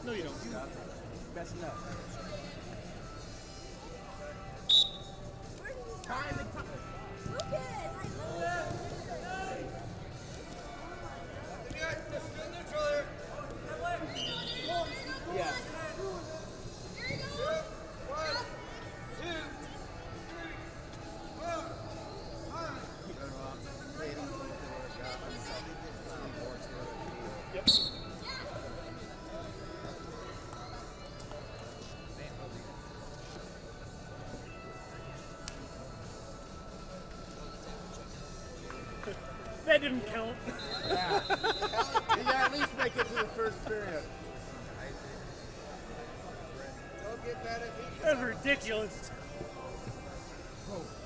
No, you don't. Stop. Messing up. Time and time. Yeah. Yep. That didn't count. Yeah. You gotta at least make it to the first period. That's ridiculous. Oh.